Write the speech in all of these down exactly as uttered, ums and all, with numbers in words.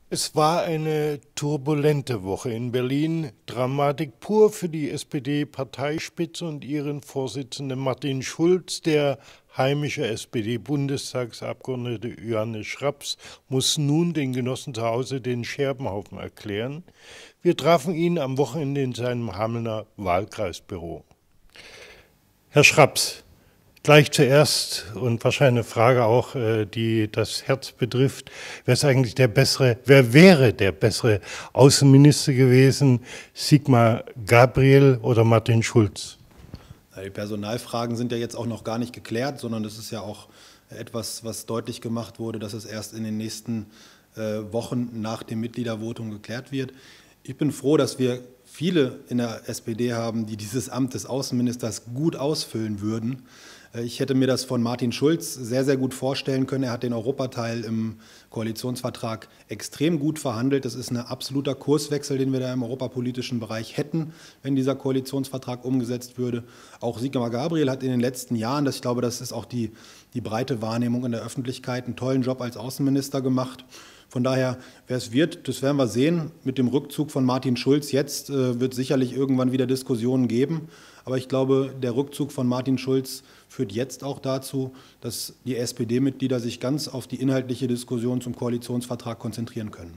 Es war eine turbulente Woche in Berlin. Dramatik pur für die S P D-Parteispitze und ihren Vorsitzenden Martin Schulz. Der heimische S P D-Bundestagsabgeordnete Johannes Schraps muss nun den Genossen zu Hause den Scherbenhaufen erklären. Wir trafen ihn am Wochenende in seinem Hamelner Wahlkreisbüro. Herr Schraps, gleich zuerst und wahrscheinlich eine Frage auch, die das Herz betrifft. Wer ist eigentlich der bessere, wer wäre der bessere Außenminister gewesen? Sigmar Gabriel oder Martin Schulz? Die Personalfragen sind ja jetzt auch noch gar nicht geklärt, sondern das ist ja auch etwas, was deutlich gemacht wurde, dass es erst in den nächsten Wochen nach dem Mitgliedervotum geklärt wird. Ich bin froh, dass wir viele in der S P D haben, die dieses Amt des Außenministers gut ausfüllen würden. Ich hätte mir das von Martin Schulz sehr, sehr gut vorstellen können. Er hat den Europateil im Koalitionsvertrag extrem gut verhandelt. Das ist ein absoluter Kurswechsel, den wir da im europapolitischen Bereich hätten, wenn dieser Koalitionsvertrag umgesetzt würde. Auch Sigmar Gabriel hat in den letzten Jahren, das, ich glaube, das ist auch die, die breite Wahrnehmung in der Öffentlichkeit, einen tollen Job als Außenminister gemacht. Von daher, wer es wird, das werden wir sehen. Mit dem Rückzug von Martin Schulz jetzt äh, wird es sicherlich irgendwann wieder Diskussionen geben. Aber ich glaube, der Rückzug von Martin Schulz führt jetzt auch dazu, dass die S P D-Mitglieder sich ganz auf die inhaltliche Diskussion zum Koalitionsvertrag konzentrieren können.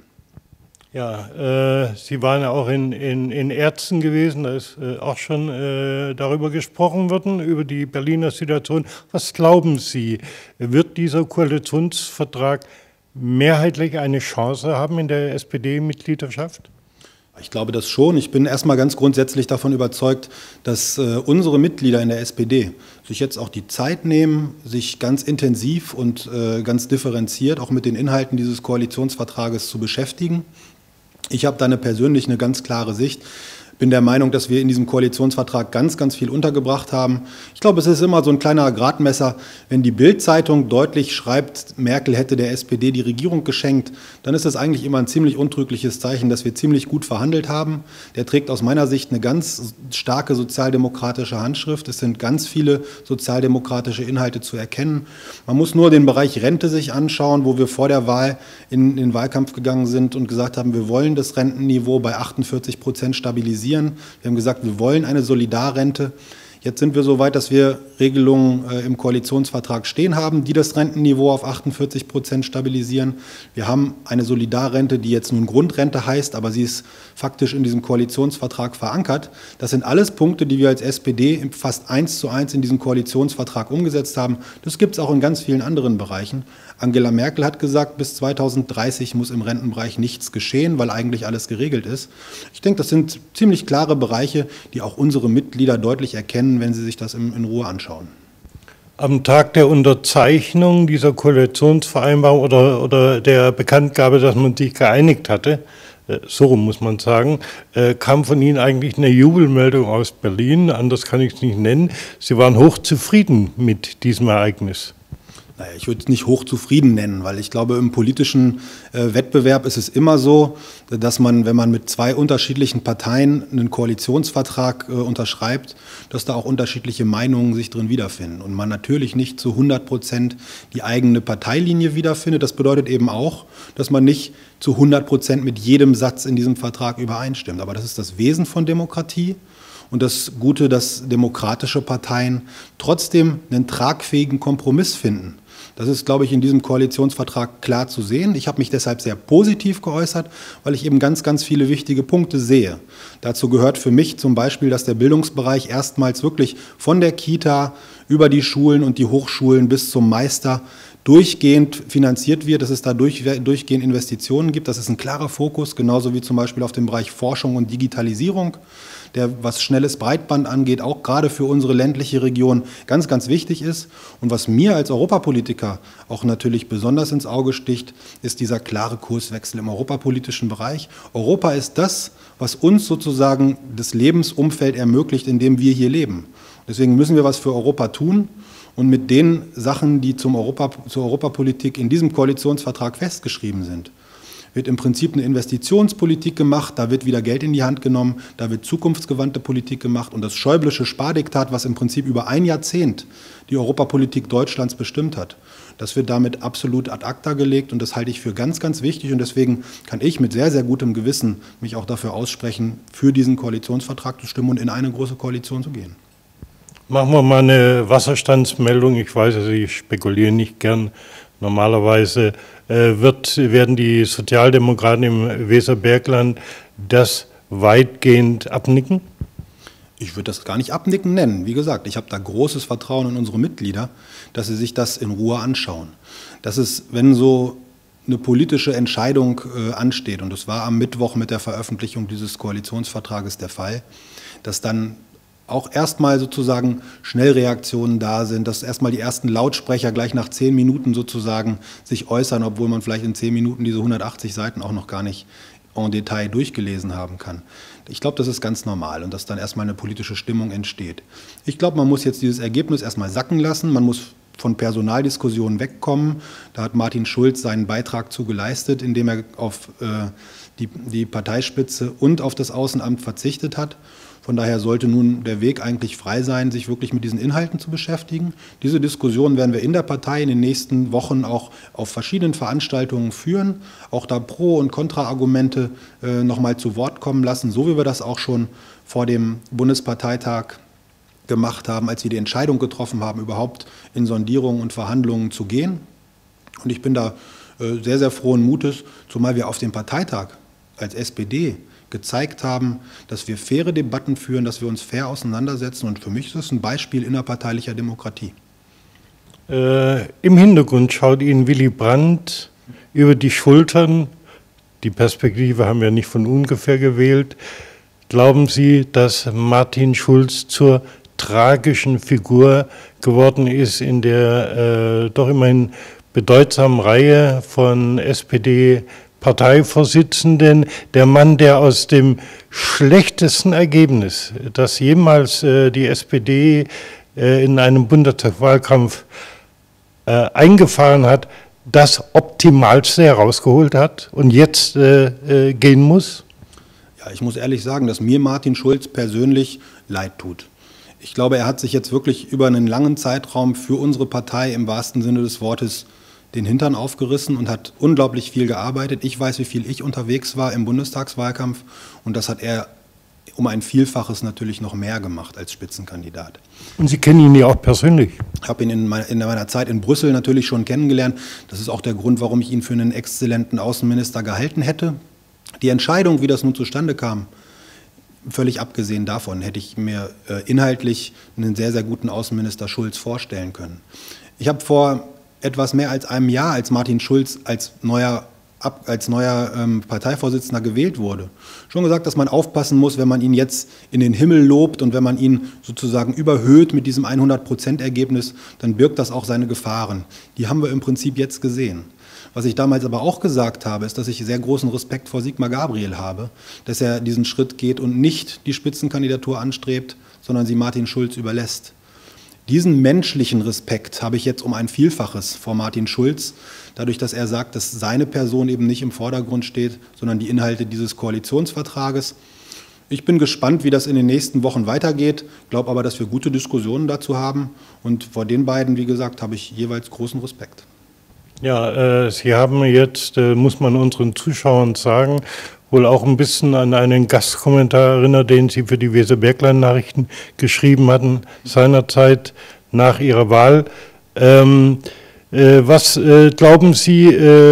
Ja, äh, Sie waren ja auch in, in, in Erzen gewesen, da ist äh, auch schon äh, darüber gesprochen worden, über die Berliner Situation. Was glauben Sie, wird dieser Koalitionsvertrag mehrheitlich eine Chance haben in der S P D-Mitgliedschaft? Ich glaube das schon. Ich bin erstmal ganz grundsätzlich davon überzeugt, dass äh, unsere Mitglieder in der S P D sich jetzt auch die Zeit nehmen, sich ganz intensiv und äh, ganz differenziert auch mit den Inhalten dieses Koalitionsvertrages zu beschäftigen. Ich habe da eine persönlich eine ganz klare Sicht. Ich bin der Meinung, dass wir in diesem Koalitionsvertrag ganz, ganz viel untergebracht haben. Ich glaube, es ist immer so ein kleiner Gradmesser. Wenn die Bild-Zeitung deutlich schreibt, Merkel hätte der S P D die Regierung geschenkt, dann ist das eigentlich immer ein ziemlich untrügliches Zeichen, dass wir ziemlich gut verhandelt haben. Der trägt aus meiner Sicht eine ganz starke sozialdemokratische Handschrift. Es sind ganz viele sozialdemokratische Inhalte zu erkennen. Man muss nur den Bereich Rente sich anschauen, wo wir vor der Wahl in den Wahlkampf gegangen sind und gesagt haben, wir wollen das Rentenniveau bei achtundvierzig Prozent stabilisieren. Wir haben gesagt, wir wollen eine Solidarrente. Jetzt sind wir so weit, dass wir Regelungen äh, im Koalitionsvertrag stehen haben, die das Rentenniveau auf achtundvierzig Prozent stabilisieren. Wir haben eine Solidarrente, die jetzt nun Grundrente heißt, aber sie ist faktisch in diesem Koalitionsvertrag verankert. Das sind alles Punkte, die wir als S P D fast eins zu eins in diesem Koalitionsvertrag umgesetzt haben. Das gibt es auch in ganz vielen anderen Bereichen. Angela Merkel hat gesagt, bis zweitausenddreißig muss im Rentenbereich nichts geschehen, weil eigentlich alles geregelt ist. Ich denke, das sind ziemlich klare Bereiche, die auch unsere Mitglieder deutlich erkennen, wenn sie sich das in, in Ruhe anschauen. Am Tag der Unterzeichnung dieser Koalitionsvereinbarung oder, oder der Bekanntgabe, dass man sich geeinigt hatte, äh, so rum muss man sagen, äh, kam von Ihnen eigentlich eine Jubelmeldung aus Berlin, anders kann ich es nicht nennen. Sie waren hochzufrieden mit diesem Ereignis. Naja, ich würde es nicht hochzufrieden nennen, weil ich glaube, im politischen äh, Wettbewerb ist es immer so, dass man, wenn man mit zwei unterschiedlichen Parteien einen Koalitionsvertrag äh, unterschreibt, dass da auch unterschiedliche Meinungen sich drin wiederfinden und man natürlich nicht zu hundert Prozent die eigene Parteilinie wiederfindet. Das bedeutet eben auch, dass man nicht zu hundert Prozent mit jedem Satz in diesem Vertrag übereinstimmt. Aber das ist das Wesen von Demokratie. Und das Gute, dass demokratische Parteien trotzdem einen tragfähigen Kompromiss finden. Das ist, glaube ich, in diesem Koalitionsvertrag klar zu sehen. Ich habe mich deshalb sehr positiv geäußert, weil ich eben ganz, ganz viele wichtige Punkte sehe. Dazu gehört für mich zum Beispiel, dass der Bildungsbereich erstmals wirklich von der Kita über die Schulen und die Hochschulen bis zum Meister durchgehend finanziert wird, dass es da durch, durchgehend Investitionen gibt. Das ist ein klarer Fokus, genauso wie zum Beispiel auf dem Bereich Forschung und Digitalisierung, der, was schnelles Breitband angeht, auch gerade für unsere ländliche Region ganz, ganz wichtig ist. Und was mir als Europapolitiker auch natürlich besonders ins Auge sticht, ist dieser klare Kurswechsel im europapolitischen Bereich. Europa ist das, was uns sozusagen das Lebensumfeld ermöglicht, in dem wir hier leben. Deswegen müssen wir was für Europa tun. Und mit den Sachen, die zum Europa, zur Europapolitik in diesem Koalitionsvertrag festgeschrieben sind, wird im Prinzip eine Investitionspolitik gemacht, da wird wieder Geld in die Hand genommen, da wird zukunftsgewandte Politik gemacht und das Schäublesche Spardiktat, was im Prinzip über ein Jahrzehnt die Europapolitik Deutschlands bestimmt hat, Das wird damit absolut ad acta gelegt und das halte ich für ganz, ganz wichtig. Und deswegen kann ich mit sehr, sehr gutem Gewissen mich auch dafür aussprechen, für diesen Koalitionsvertrag zu stimmen und in eine große Koalition zu gehen. Machen wir mal eine Wasserstandsmeldung. Ich weiß, also ich spekuliere nicht gern. Normalerweise äh, wird, werden die Sozialdemokraten im Weserbergland das weitgehend abnicken? Ich würde das gar nicht abnicken nennen. Wie gesagt, ich habe da großes Vertrauen in unsere Mitglieder, dass sie sich das in Ruhe anschauen. Das ist, wenn so eine politische Entscheidung äh, ansteht, und das war am Mittwoch mit der Veröffentlichung dieses Koalitionsvertrages der Fall, dass dann auch erstmal sozusagen Schnellreaktionen da sind, dass erstmal die ersten Lautsprecher gleich nach zehn Minuten sozusagen sich äußern, obwohl man vielleicht in zehn Minuten diese hundertachtzig Seiten auch noch gar nicht en Detail durchgelesen haben kann. Ich glaube, das ist ganz normal und dass dann erstmal eine politische Stimmung entsteht. Ich glaube, man muss jetzt dieses Ergebnis erstmal sacken lassen, man muss von Personaldiskussionen wegkommen. Da hat Martin Schulz seinen Beitrag zu geleistet, indem er auf äh, die, die Parteispitze und auf das Außenamt verzichtet hat. Von daher sollte nun der Weg eigentlich frei sein, sich wirklich mit diesen Inhalten zu beschäftigen. Diese Diskussion werden wir in der Partei in den nächsten Wochen auch auf verschiedenen Veranstaltungen führen, auch da Pro- und Kontraargumente äh, nochmal zu Wort kommen lassen, so wie wir das auch schon vor dem Bundesparteitag gemacht haben, als wir die Entscheidung getroffen haben, überhaupt in Sondierungen und Verhandlungen zu gehen. Und ich bin da äh, sehr, sehr frohen Mutes, zumal wir auf dem Parteitag als S P D gezeigt haben, dass wir faire Debatten führen, dass wir uns fair auseinandersetzen. Und für mich ist das ein Beispiel innerparteilicher Demokratie. Äh, Im Hintergrund schaut Ihnen Willy Brandt über die Schultern. Die Perspektive haben wir nicht von ungefähr gewählt. Glauben Sie, dass Martin Schulz zur tragischen Figur geworden ist in der äh, doch immerhin bedeutsamen Reihe von S P D Parteivorsitzenden, der Mann, der aus dem schlechtesten Ergebnis, das jemals äh, die S P D äh, in einem Bundestagswahlkampf äh, eingefahren hat, das Optimalste herausgeholt hat und jetzt äh, äh, gehen muss? Ja, ich muss ehrlich sagen, dass mir Martin Schulz persönlich leid tut. Ich glaube, er hat sich jetzt wirklich über einen langen Zeitraum für unsere Partei im wahrsten Sinne des Wortes den Hintern aufgerissen und hat unglaublich viel gearbeitet. Ich weiß, wie viel ich unterwegs war im Bundestagswahlkampf und das hat er um ein Vielfaches natürlich noch mehr gemacht als Spitzenkandidat. Und Sie kennen ihn ja auch persönlich? Ich habe ihn in meiner, in meiner Zeit in Brüssel natürlich schon kennengelernt. Das ist auch der Grund, warum ich ihn für einen exzellenten Außenminister gehalten hätte. Die Entscheidung, wie das nun zustande kam, völlig abgesehen davon, hätte ich mir äh, inhaltlich einen sehr, sehr guten Außenminister Schulz vorstellen können. Ich habe vor etwas mehr als einem Jahr, als Martin Schulz als neuer, als neuer ähm, Parteivorsitzender gewählt wurde, schon gesagt, dass man aufpassen muss, wenn man ihn jetzt in den Himmel lobt und wenn man ihn sozusagen überhöht mit diesem hundert Prozent Ergebnis, dann birgt das auch seine Gefahren. Die haben wir im Prinzip jetzt gesehen. Was ich damals aber auch gesagt habe, ist, dass ich sehr großen Respekt vor Sigmar Gabriel habe, dass er diesen Schritt geht und nicht die Spitzenkandidatur anstrebt, sondern sie Martin Schulz überlässt. Diesen menschlichen Respekt habe ich jetzt um ein Vielfaches vor Martin Schulz, dadurch, dass er sagt, dass seine Person eben nicht im Vordergrund steht, sondern die Inhalte dieses Koalitionsvertrages. Ich bin gespannt, wie das in den nächsten Wochen weitergeht, glaube aber, dass wir gute Diskussionen dazu haben und vor den beiden, wie gesagt, habe ich jeweils großen Respekt. Ja, äh, Sie haben jetzt, äh, muss man unseren Zuschauern sagen, wohl auch ein bisschen an einen Gastkommentar erinnert, den Sie für die Weserbergland-Nachrichten geschrieben hatten, seinerzeit nach Ihrer Wahl. Ähm, äh, was äh, glauben Sie,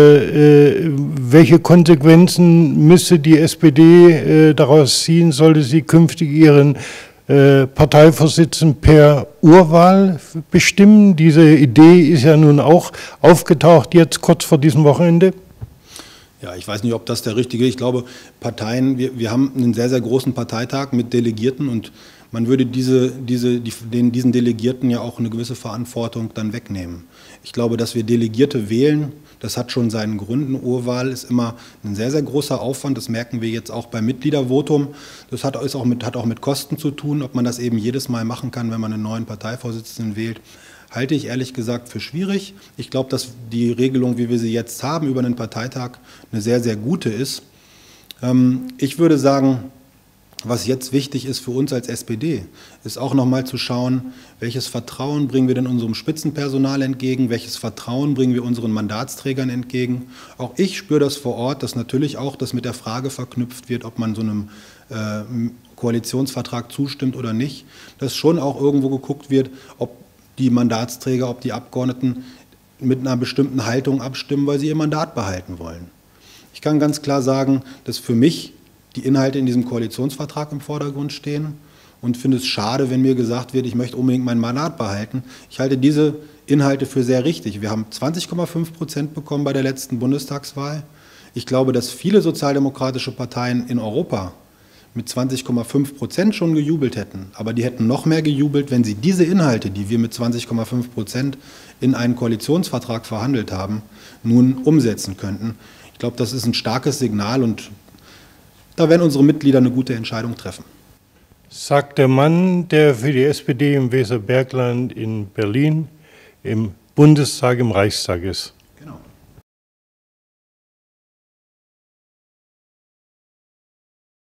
äh, äh, welche Konsequenzen müsste die S P D äh, daraus ziehen, sollte sie künftig ihren äh, Parteivorsitzenden per Urwahl bestimmen? Diese Idee ist ja nun auch aufgetaucht jetzt kurz vor diesem Wochenende. Ja, ich weiß nicht, ob das der richtige ist. Ich glaube, Parteien, wir, wir haben einen sehr, sehr großen Parteitag mit Delegierten und man würde diese, diese, die, den, diesen Delegierten ja auch eine gewisse Verantwortung dann wegnehmen. Ich glaube, dass wir Delegierte wählen, das hat schon seinen Gründen. Urwahl ist immer ein sehr, sehr großer Aufwand. Das merken wir jetzt auch beim Mitgliedervotum. Das hat, ist auch mit, hat auch mit Kosten zu tun, ob man das eben jedes Mal machen kann, wenn man einen neuen Parteivorsitzenden wählt. Halte ich ehrlich gesagt für schwierig. Ich glaube, dass die Regelung, wie wir sie jetzt haben, über einen Parteitag eine sehr, sehr gute ist. Ich würde sagen, Was jetzt wichtig ist für uns als S P D, ist auch nochmal zu schauen, welches Vertrauen bringen wir denn unserem Spitzenpersonal entgegen, welches Vertrauen bringen wir unseren Mandatsträgern entgegen. Auch ich spüre das vor Ort, dass natürlich auch das mit der Frage verknüpft wird, ob man so einem äh, Koalitionsvertrag zustimmt oder nicht, dass schon auch irgendwo geguckt wird, ob die Mandatsträger, ob die Abgeordneten mit einer bestimmten Haltung abstimmen, weil sie ihr Mandat behalten wollen. Ich kann ganz klar sagen, dass für mich die Inhalte in diesem Koalitionsvertrag im Vordergrund stehen und finde es schade, wenn mir gesagt wird, ich möchte unbedingt mein Mandat behalten. Ich halte diese Inhalte für sehr richtig. Wir haben zwanzig Komma fünf Prozent bekommen bei der letzten Bundestagswahl. Ich glaube, dass viele sozialdemokratische Parteien in Europa mit zwanzig Komma fünf Prozent schon gejubelt hätten. Aber die hätten noch mehr gejubelt, wenn sie diese Inhalte, die wir mit zwanzig Komma fünf Prozent in einen Koalitionsvertrag verhandelt haben, nun umsetzen könnten. Ich glaube, das ist ein starkes Signal und da werden unsere Mitglieder eine gute Entscheidung treffen. Sagt der Mann, der für die S P D im Weserbergland in Berlin im Bundestag, im Reichstag ist.